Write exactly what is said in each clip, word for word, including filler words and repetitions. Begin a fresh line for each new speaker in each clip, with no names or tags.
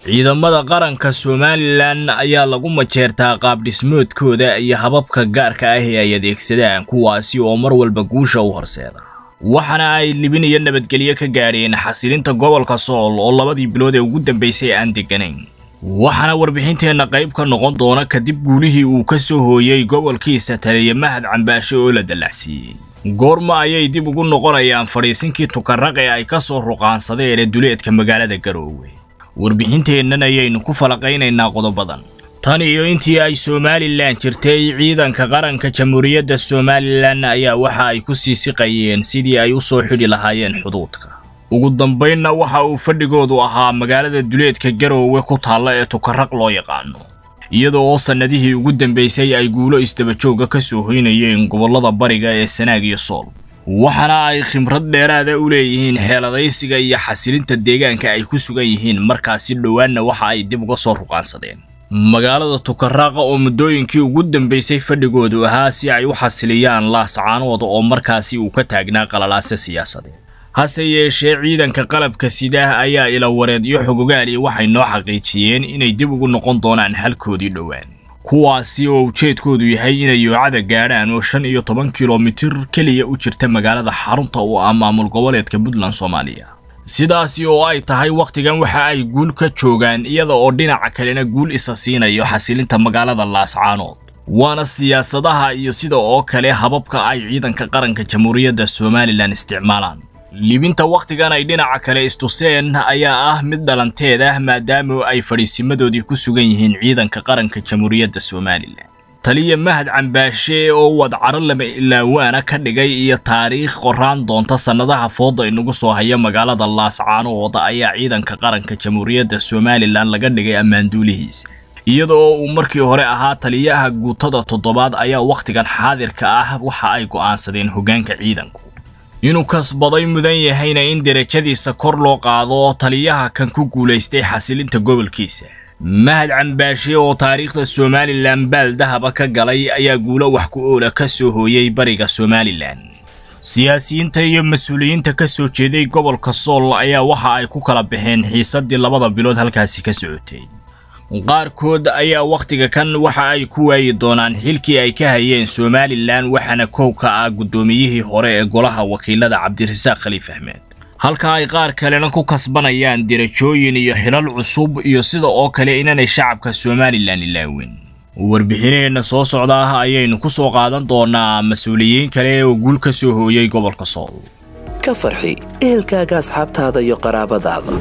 ciidamada qaranka Somaliland ayaa lagu majeertaa qaab dhismoodkooda iyo hababka gaarka ah ee ay adeegsadaan kuwaasi oo mar walba guusha u horseeda waxana ay libin iyo nabadgelyo ka gaareen xasilinta gobolka Sool oo labadii bilood ee ugu dambeysay aan deganayn waxana warbixinteena qayb ka noqon doona kadib guulihii uu ka soo hooyay gobolkiisa Taliye Mahad Cambaashe oo la dalacsiyay goorma ayay dib ugu noqonayaan fariisinkii tukarraq ee ay ka soo ruqaansadeen duleedka magaalada Garowe warbixinteena ayaynu ku falaqaynaynaa qodobadan tan iyo intii ay Somaliland jirtay ciidanka qaranka Jamhuuriyadda Somaliland ayaa waxa ay ku sii siqayeen sidii ay u soo xidhi lahaayeen xuduudka ugu dambeynna waxa uu fadhigoodu ahaa magaalada duleedka Garowe ku taala ee tukarraq loo yaqaano iyadoo sanadihii ugu dambeysay ay guulo isdaba joog ka soo hoynayeen gobolada bariga ee Sanaag iyo Sool waxana ay khimrad dheeraad ah u leeyihiin xeeladaysiga iyo xasilinta deegaanka ay ku sugan yihiin markaasi dhawaanna waxa ay dib uga soo ruqaansadeen magaalada tukarraq oo muddooyinkii ugu dambeysay fadhigoodu ahaa si ay u xasiliyaan laascaanooda oo markaasi uu ka taagnaa qalalaase siyaasadeed hase yeeshee ciidanka qalabka sida ayaa ila wareedyo xogogaali waxay noo xaqiijiyeen inay dib ugu noqon doonaan halkoodii dhawaan kuwaasi oo ujeedkoodu yahay inay yoocada gaadhaan oo shan iyo toban kiiloomitir kaliya u jirta magaalada xarunta oo ah maamul goboleedka Puntland Soomaaliya sidaasi oo ay tahay waqtigan waxa ay guul ka joogaan iyada oo dhinaca kalena guul isa siinayo xasilinta magaalada Laascaanood waana siyaasadaha iyo sida oo kale hababka ay ciidanka qaranka Jamhuuriyadda Somaliland isticmaalaan libinta waqtigan ay dhinaca kale istuseen ayaa ah mid dhalanteeda maadaama ay fariisimadoodii ku sugan yihiin ciidanka qaranka Jamhuuriyadda Somaliland Taliye Mahad Cambaashe oo wad caro lama ilaawaana ka dhigay iyo taariikh qoraan doonta sanadaha fooda inagu soo haya magaalada Laascaanood ayaa ciidanka qaranka Jamhuuriyadda Somaliland laga dhigay ammaanduulihiisa iyadoo uu markii hore ahaa taliyaha guutada toddobaad ayaa waqtigan xaadirka ah waxa ay go'aansadeen hoggaanka ciidanku inuu kasbaday mudan yahayna in darajadiisa kor loo qaado taliyaha kan ku guuleystay xasilinta gobolkiisa Mahad Cambaashe oo taariikhda Somaliland baal dahaba ka galay ayaa guulo wax ku ool ka soo hooyay bariga Somaliland siyaasiyiinta iyo mas'uuliyiinta ka soo jeeday gobolka Sool ayaa waxa ay ku kala baxeen xiisadii labada bilood halkaasi ka socotay qaarkood ayaa waqtiga kan waxa ay ku waayay doonaan xilkii ay ka hayeen Somaliland waxana koow ka ah gudoomiyihii hore ee golaha wakiilada Cabdirasaaq Khaliif Ahmed halka ay qaar kalena ku kasbanayaan dirajooyin iyo xilal cusub iyo sida oo kale inay shacabka Somaliland ilaawin warbixinayna soo socda ayaynu ku soo qaadan doonaa mas'uuliyiin kale oo guul ka soo hooyay gobolka Sool
ka farxi ehelkaaga asxaabtaada iyo qaraabadaada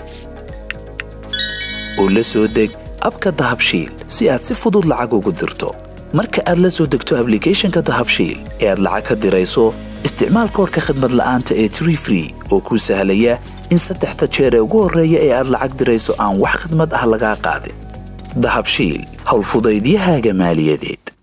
oo la soo deg abka Dahabshiil si aad si fudud lacag ugu dirto marka aad la soo degto application-ka Dahabshiil ee aad lacag ka dirayso isticmaal koodka khidmad la'aanta ee Tree Free oo ku sahlaya in saddexda jeer ee ugu horeeya ee aad lacag dirayso aan wax khidmad ah laga qaadin Dahabshiil hawl fudaydiyahaaga maaliyadeed